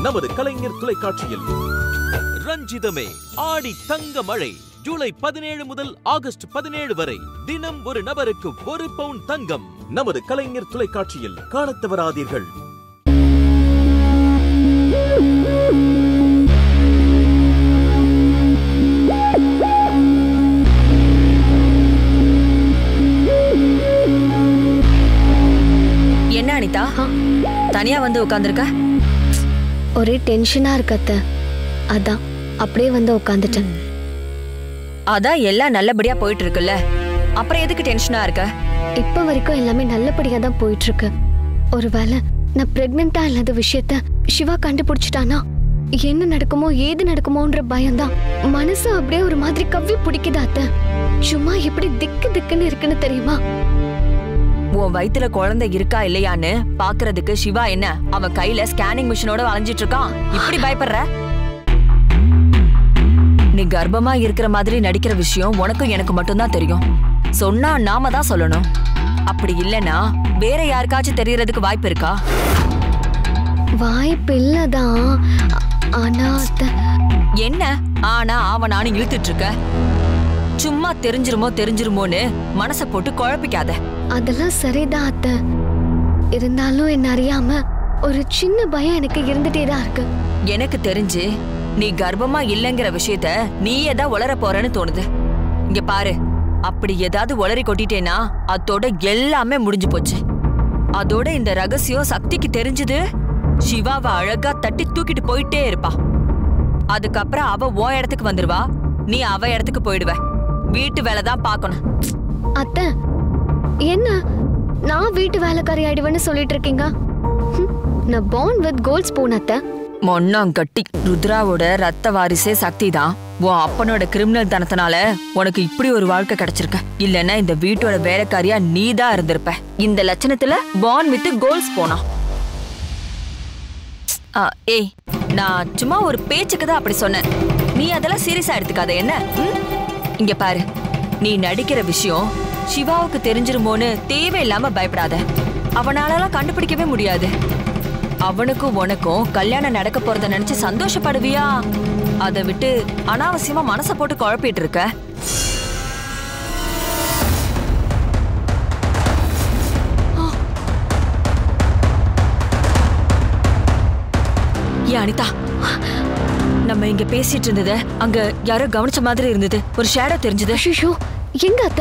நமது கலைஞர் தொலைக்காட்சியில். ரஞ்சிதமே ஆடி தங்க மழை ஜூலை 17 முதல் ஆகஸ்ட் 17 வரை தினம் ஒரு நபருக்கு 1 பவுன் தங்கம். நமது கலைஞர் தொலைக்காட்சியில் காணத் தவறாதீர்கள். என்ன அனிதா தனியா வந்து உட்கார்ந்திருக்க? ஒரே டென்ஷனா இருக்கத்த, அதான் அப்படியே வந்து உட்கார்ந்துட்டேன். அதான் எல்லாம் நல்லபடியா போயிட்டு இருக்குல்ல, அப்புறம் எதுக்கு டென்ஷனா இருக்க? இப்ப வரைக்கும் எல்லாமே நல்லபடியா தான் போயிட்டு இருக்கு. ஒருவேளை நான் பிரெக்னெண்டா இல்லாத விஷயத்த சிவா கண்டுபிடிச்சிட்டானா என்ன நடக்குமோ ஏது நடக்குமோன்ற பயம்தான் மனசு அப்படியே ஒரு மாதிரி கவ்வி பிடிக்குது அத்த. சும்மா எப்படி திக்கு திக்குன்னு இருக்குன்னு தெரியுமா? உன் வயித்துல குழந்தை இருக்கா இல்லையான்னு பாக்குறதுக்கு சிவா என்ன அவன் கையில ஸ்கேனிங் மிஷினோட வளைஞ்சிட்டு இருக்கான்? இப்படி பயப்படுற? நீ கர்ப்பமா இருக்கிற மாதிரி நடிக்கிற விஷயம் உனக்கும் எனக்கு மட்டும்தான் தெரியும். சொன்னா நாம தான் சொல்லணும். அப்படி இல்லனா வேற யாருக்காச்சும் தெரியறதுக்கு வாய்ப்பு இருக்கா? வாய்ப்பு இல்லதான். ஆனா என்ன ஆனா அவனானு இழுத்துட்டு இருக்க? சும்மா தெரிஞ்சிருமோன்னு மனச போட்டு குழப்பிக்காத. அதெல்லாம் சரிதான் அத்த. இருந்தாலும் என்ன அறியாம ஒரு சின்ன பயம் எனக்கு இருந்துட்டே தான் இருக்கு. எனக்கு தெரிஞ்சு நீ கர்ப்பமா இல்லங்கிற விஷயத்த நீயே தான் உளற போறன்னு தோணுது. இங்க பாரு, அப்படி ஏதாவது உளறி கொட்டிட்டேனா அதோட எல்லாமே முடிஞ்சு போச்சு. அதோட இந்த ரகசியம் சக்திக்கு தெரிஞ்சது, சிவாவை அழகா தட்டி தூக்கிட்டு போயிட்டே இருப்பா. அதுக்கப்புறம் அவ உன் இடத்துக்கு வந்துருவா, நீ அவ இடத்துக்கு போயிடுவ. வீட்டு வேலை தான் பார்க்கணும். அத்த என்ன நான் வீட்டு வேலைக்காரி ஆயிடுவேன்னு சொல்லிட்டு இருக்கீங்க? நான் born with gold spoon அத்த. மொன்னாங்கட்டி ருத்ராவோட ரத்த வாரிசே சக்தி தான். உன் அப்பனோட கிரிமினல் தனத்தினால உனக்கு இப்படி ஒரு வாழ்க்கை கிடைச்சிருக்க. இல்லன்னா இந்த வீட்டோட வேலைக்காரியா நீதான் இருந்திருப்ப. இந்த லட்சணத்துல born with gold spoon. ஏய், நான் சும்மா ஒரு பேச்சுக்கு தான் அப்படி சொன்னேன். நீ அதெல்லாம் சீரியஸா எடுத்துக்காத என்ன? இங்க பாரு, நீ நடிக்கிற விஷயம் சிவாவுக்கு தெரிஞ்சிருமோன்னு தேவையில்லாம பயப்படாத. அவனாலலாம் கண்டுபிடிக்கவே முடியாது. அவனுக்கும் உனக்கும் கல்யாணம் நடக்க போறத நினைச்சு சந்தோஷப்படுவியா? அதை விட்டு அனாவசியமா மனசை போட்டு குழப்பிட்டு இருக்க. ஏ அனிதா, நம்ம இங்க பேசிட்டு இருந்தது அங்க யாரோ கவனிச்ச மாதிரி இருந்தது. ஒரு ஷேடோ தெரிஞ்சது. எங்க அத்த?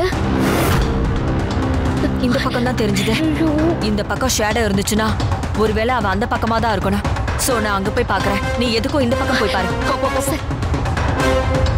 இந்த பக்கம் தான் தெரிஞ்சது. இந்த பக்கம் ஷேடோ இருந்துச்சுன்னா ஒருவேளை அவ அந்த பக்கமா தான் இருக்கணும். சோ நான் அங்க போய் பாக்குறேன். நீ எதுக்கும் இந்த பக்கம் போய் பாரு.